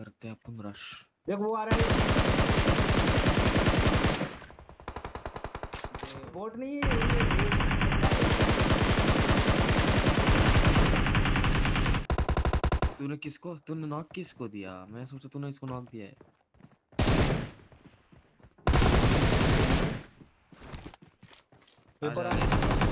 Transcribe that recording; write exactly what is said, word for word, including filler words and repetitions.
करते हैं अपन रश। देख वो आ रहा है, बोट नहीं है ये। तूने किसको तूने नॉक किसको दिया? मैं सोचा तूने इसको नॉक दिया है। पेपर आजा, आजा।